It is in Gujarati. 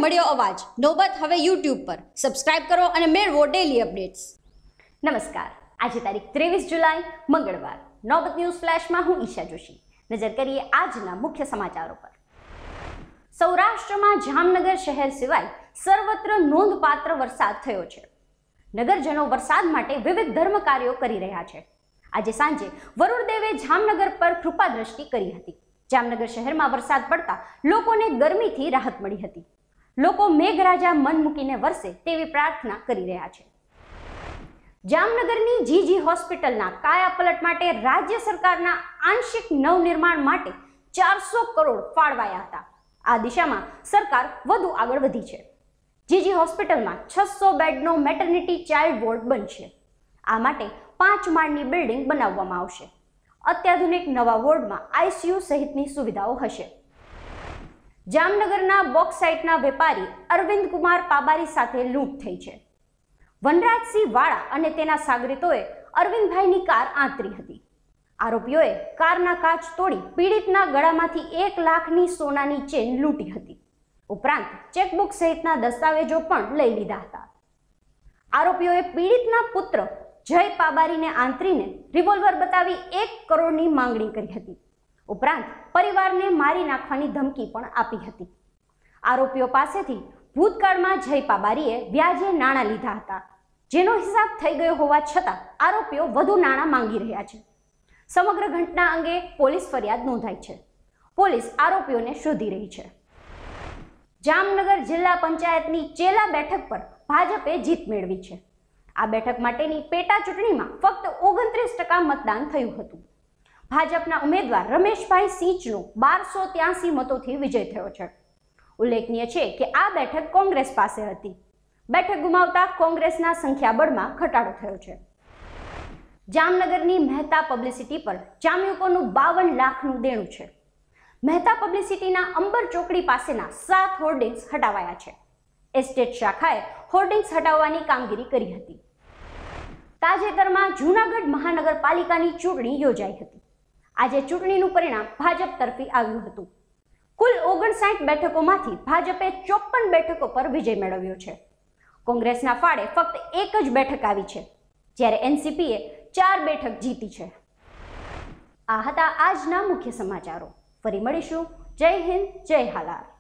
મળ્યો અવાજ નોબત હવે YouTube પર સબસ્ક્રાઇબ કરો અને મેળવો ડેલી અપડેટ્સ। નમસ્કાર, આજે તારીખ 23 જુલાઈ મંગળવાર નોબત ન્યૂઝ ફ્લેશમાં હું ઈશા જોશી। નજર કરીએ આજના મુખ્ય સમાચારો પર। સૌરાષ્ટ્રમાં જામનગર શહેર સિવાય સર્વત્ર નોંધપાત્ર વરસાદ થયો છે। નગરજનો વરસાદ માટે વિવિધ ધર્મ કાર્યો કરી રહ્યા છે। આજે સાંજે વરુણદેવે જામનગર પર કૃપા દ્રષ્ટિ કરી હતી। જામનગર શહેરમાં વરસાદ પડતા લોકોને ગરમીથી રાહત મળી હતી। લોકો મેઘરાજા મન મૂકીને વરસે તેવી પ્રાર્થના કરી રહ્યા છે। જામનગરની જીજી હોસ્પિટલના કાયાપલટ માટે રાજ્ય સરકારના આંશિક નવનિર્માણ માટે 400 કરોડ ફાળવાયા હતા। આ દિશામાં સરકાર વધુ આગળ વધી છે। જીજી હોસ્પિટલમાં 600 બેડનો મેટર્નિટી ચાઇલ્ડ વોર્ડ બનશે। આ માટે 5 માળની બિલ્ડિંગ બનાવવામાં આવશે। અત્યાધુનિક નવા વોર્ડમાં આઈસીયુ સહિતની સુવિધાઓ હશે। જામનગરના બોક્સાઇટના વેપારી અરવિંદ કુમાર પાબારી સાથે લૂંટ થઈ છે। વનરાજસિંહ વાળા અને તેના સાગરીતોએ અરવિંદભાઈની કાર આંતરી હતી। આરોપીઓએ કારના કાચ તોડી પીડિતના ગળામાંથી 1 લાખની સોનાની ચેન લૂંટી હતી। ઉપરાંત ચેકબુક સહિતના દસ્તાવેજો પણ લઈ લીધા હતા। આરોપીઓએ પીડિતના પુત્ર જય પાબારીને આંતરીને રિવોલ્વર બતાવી 1 કરોડની માંગણી કરી હતી। ઉપરાંત પરિવારને મારી નાખવાની ધમકી પણ આપી હતી। આરોપીઓ પાસેથી ભૂતકાળમાં જય પાબારીએ વ્યાજે નાણાં લીધા હતા, જેનો હિસાબ થઈ ગયો હોવા છતાં આરોપીઓ વધુ નાણાં માંગી રહ્યા છે। સમગ્ર ઘટના અંગે પોલીસ ફરિયાદ નોંધાઈ છે। પોલીસ આરોપીઓને શોધી રહી છે। જામનગર જિલ્લા પંચાયતની ચેલા બેઠક પર ભાજપે જીત મેળવી છે। આ બેઠક માટેની પેટા ચૂંટણીમાં ફક્ત 29% મતદાન થયું હતું। ભાજપના ઉમેદવાર રમેશભાઈ સિંચનો 1283 મતોથી વિજય થયો છે। ઉલ્લેખનીય છે કે આ બેઠક કોંગ્રેસ પાસે હતી। બેઠક ગુમાવતા કોંગ્રેસના સંખ્યાબળમાં ઘટાડો થયો છે। જામનગરની મહેતા પબ્લિસિટી પર જામ્યુકોનું 52 લાખનું દેણું છે। મહેતા પબ્લિસિટીના અંબર ચોકડી પાસેના 7 હોર્ડિંગ્સ હટાવાયા છે। એસ્ટેટ શાખાએ હોર્ડિંગ્સ હટાવવાની કામગીરી કરી હતી। તાજેતરમાં જૂનાગઢ મહાનગરપાલિકાની ચૂંટણી યોજાઈ હતી। આજે ચૂંટણીનું પરિણામ ભાજપ તરફી આવ્યું હતું। કુલ 59 બેઠકોમાંથી ભાજપે 54 બેઠકો પર વિજય મેળવ્યો છે। કોંગ્રેસના ફાળે ફક્ત 1 જ બેઠક આવી છે, જ્યારે એનસીપીએ 4 બેઠક જીતી છે। આ હતા આજના મુખ્ય સમાચારો। ફરી મળીશું। જય હિન્દ, જય હાલાર।